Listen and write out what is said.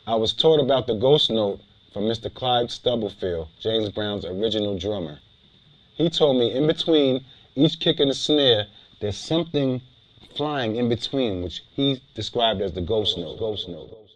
I was taught about the ghost note from Mr. Clyde Stubblefield, James Brown's original drummer. He told me in between each kick and the snare, there's something flying in between, which he described as the ghost note.